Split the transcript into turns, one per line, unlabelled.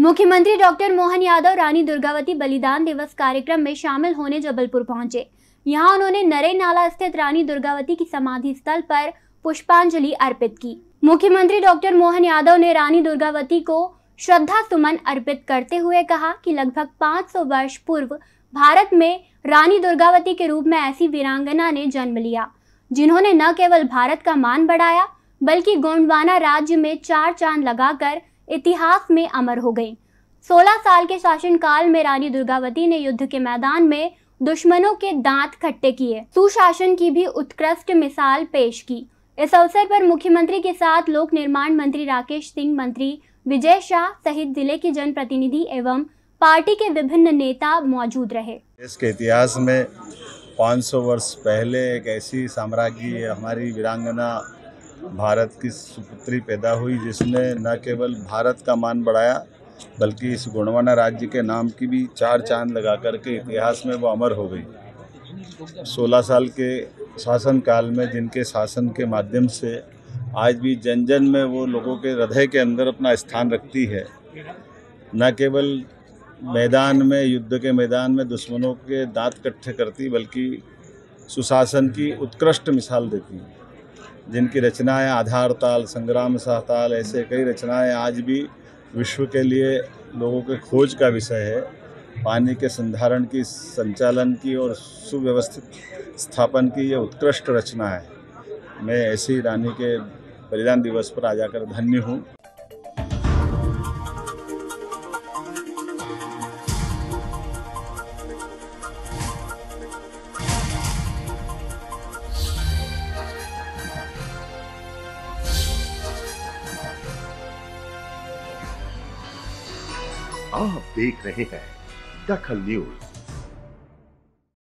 मुख्यमंत्री डॉक्टर मोहन यादव रानी दुर्गावती बलिदान दिवस कार्यक्रम में शामिल होने जबलपुर पहुंचे। यहां उन्होंने नरे नाला स्थित रानी दुर्गावती की समाधि स्थल पर पुष्पांजलि अर्पित की। मुख्यमंत्री डॉक्टर मोहन यादव ने रानी दुर्गावती को श्रद्धा सुमन अर्पित करते हुए कहा कि लगभग 500 वर्ष पूर्व भारत में रानी दुर्गावती के रूप में ऐसी वीरांगना ने जन्म लिया, जिन्होंने न केवल भारत का मान बढ़ाया बल्कि गोंडवाना राज्य में 4 चांद लगाकर इतिहास में अमर हो गई। 16 साल के शासनकाल में रानी दुर्गावती ने युद्ध के मैदान में दुश्मनों के दांत खट्टे किए, सुशासन की भी उत्कृष्ट मिसाल पेश की। इस अवसर पर मुख्यमंत्री के साथ लोक निर्माण मंत्री राकेश सिंह, मंत्री विजय शाह सहित जिले के जनप्रतिनिधि एवं पार्टी के विभिन्न नेता मौजूद रहे।
इसके इतिहास में 500 वर्ष पहले एक ऐसी साम्राज्ञी हमारी वीरांगना भारत की सुपुत्री पैदा हुई, जिसने न केवल भारत का मान बढ़ाया बल्कि इस गोंडवाना राज्य के नाम की भी 4 चांद लगा करके इतिहास में वो अमर हो गई। 16 साल के शासन काल में जिनके शासन के माध्यम से आज भी जन जन में वो लोगों के हृदय के अंदर अपना स्थान रखती है। न केवल मैदान में, युद्ध के मैदान में दुश्मनों के दांत कट्ठे करती बल्कि सुशासन की उत्कृष्ट मिसाल देती है। जिनकी रचनाएं आधार ताल, संग्राम सहताल, ऐसे कई रचनाएं आज भी विश्व के लिए लोगों के खोज का विषय है। पानी के संधारण की, संचालन की और सुव्यवस्थित स्थापन की ये उत्कृष्ट रचना है। मैं ऐसी रानी के बलिदान दिवस पर आ जाकर धन्य हूँ।
आप देख रहे हैं दखल न्यूज।